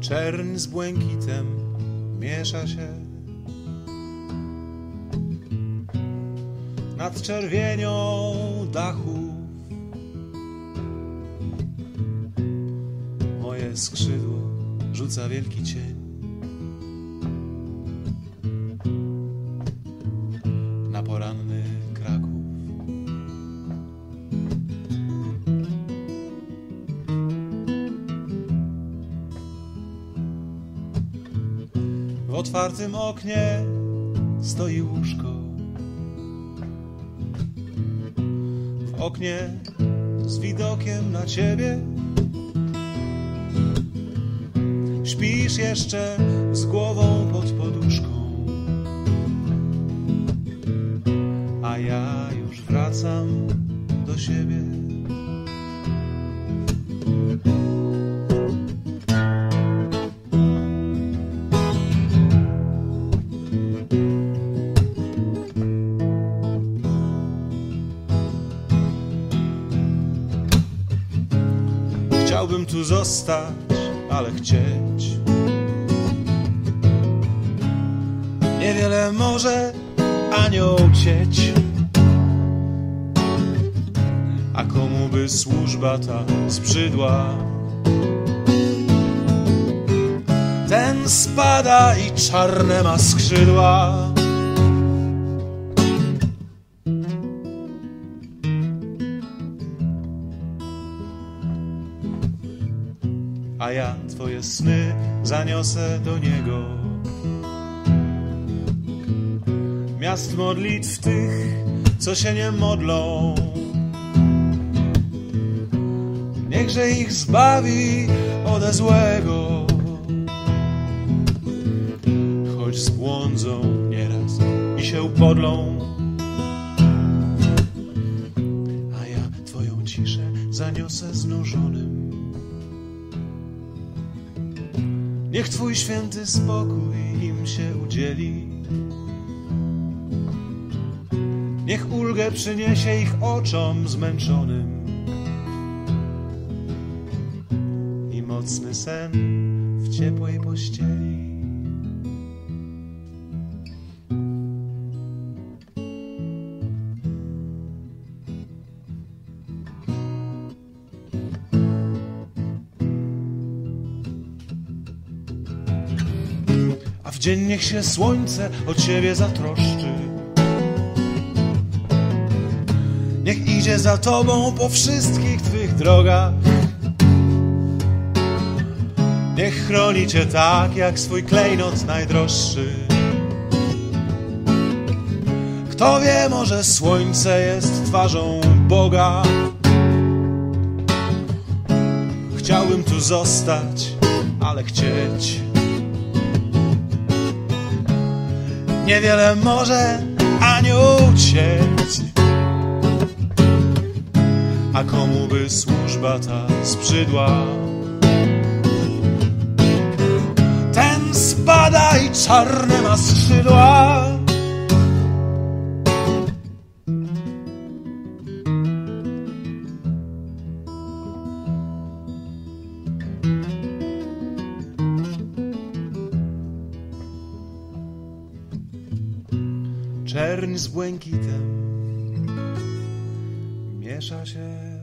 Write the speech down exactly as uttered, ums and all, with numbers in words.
Czerń z błękitem miesza się. Nad czerwienią dachów moje skrzydło rzuca wielki cień na poranny Kraków. W otwartym oknie stoi łóżko. W oknie z widokiem na ciebie. Śpisz jeszcze z głową pod poduszką, a ja już wracam do siebie. Chciałbym tu zostać, ale chcieć niewiele może anioł cieć. A komu by służba ta zbrzydła, ten spada i czarne ma skrzydła. A ja twoje sny zaniosę do niego. Miast modlitw tych, co się nie modlą, niechże ich zbawi ode złego. Choć zbłądzą nieraz i się podlą, a ja twoją ciszę zaniosę znużonym. Niech twój święty spokój im się udzieli. Niech ulgę przyniesie ich oczom zmęczonym i mocny sen w ciepłej pościeli. A w dzień niech się słońce o ciebie zatroszczy. Niech idzie za tobą po wszystkich twych drogach. Niech chroni cię tak jak swój klejnot najdroższy. Kto wie, może słońce jest twarzą Boga. Chciałbym tu zostać, ale chcieć niewiele może anioł cieć. A komu by służba ta zbrzydła, ten spada i czarne ma skrzydła. Czerń z błękitem miesza się.